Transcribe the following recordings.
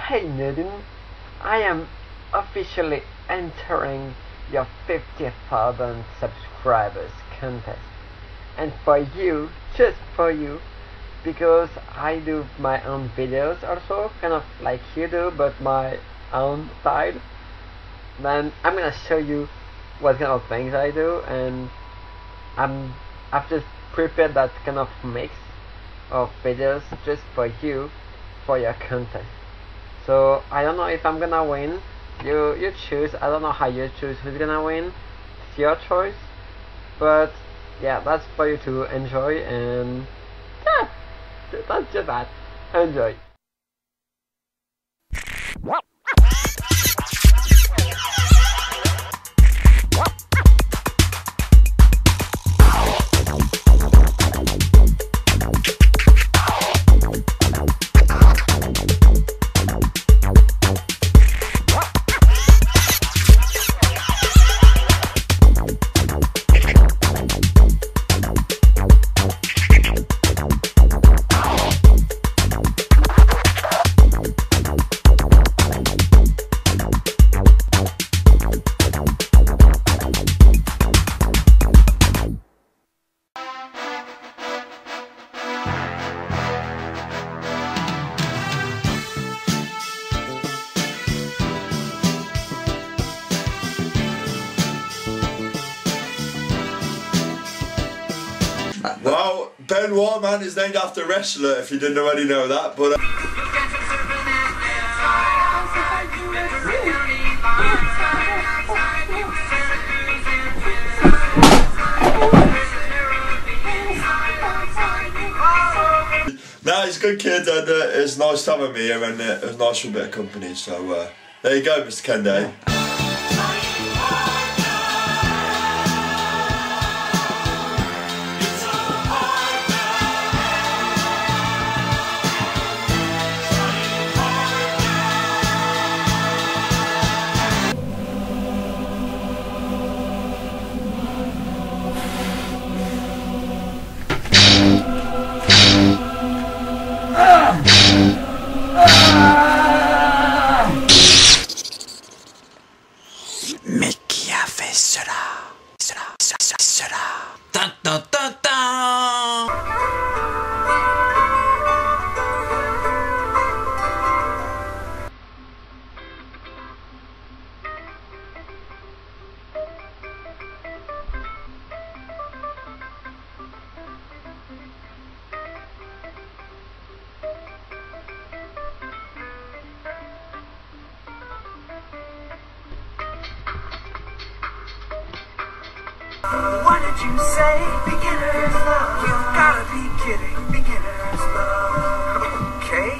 Hey Nadine, I am officially entering your 50,000 subscribers contest. And for you, just for you, because I do my own videos also, kind of like you do, but my own style, then I'm gonna show you what kind of things I do, and I've just prepared that kind of mix of videos just for you, for your content. So I don't know if I'm gonna win. You choose. I don't know how you choose who's gonna win. It's your choice. But yeah, that's for you to enjoy, and yeah, that's just that. Enjoy. Well, Ben Warman is named after a wrestler, if you didn't already know that, but nah, he's a good kid, and it's nice to have him here, and it was nice for a bit of company, so there you go, Mr. Kende. Mais qui a fait cela? Tan, tan, tan, tan. What did you say? Beginner's love. You gotta be kidding. Beginner's love. Okay.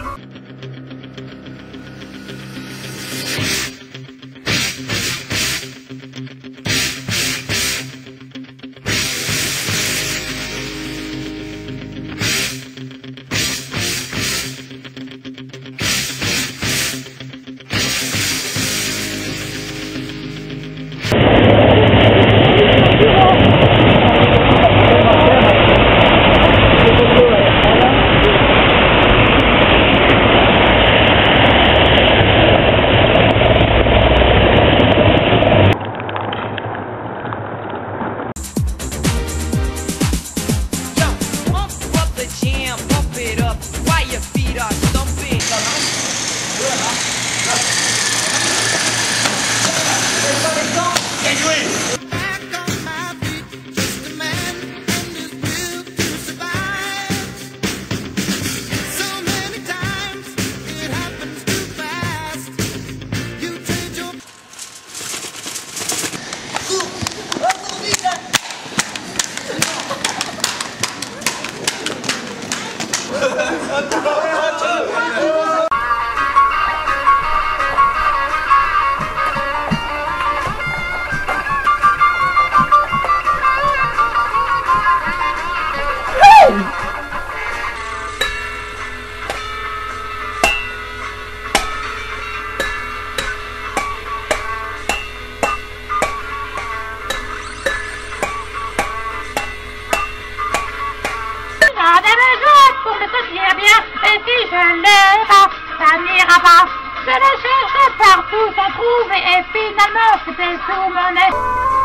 Je l'ai cherché partout sans trouver et finalement c'était sous mon nez.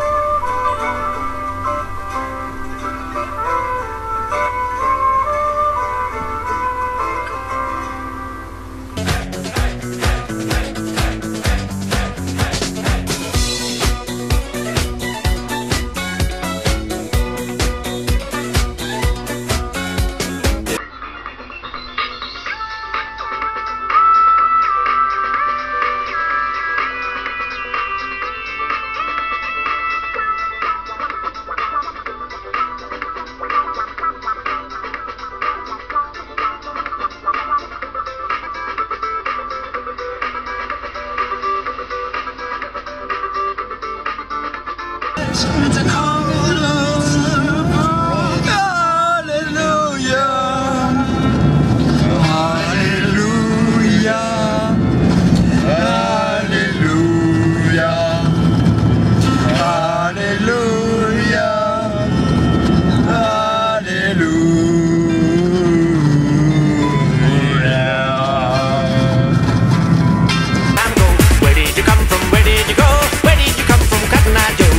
It's a call of hallelujah, hallelujah, hallelujah, hallelujah, hallelujah. Where did you come from? Where did you go? Where did you come from, Cotton Eye Joe?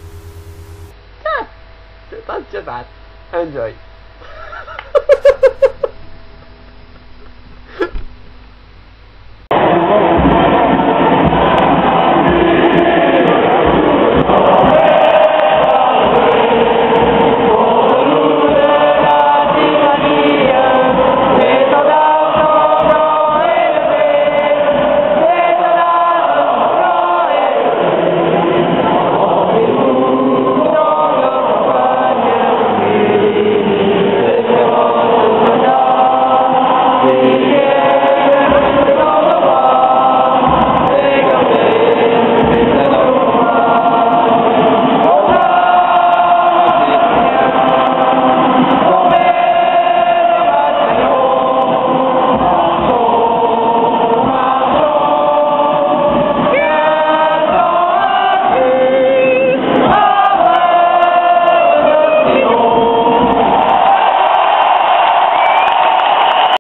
That's just that. Enjoy.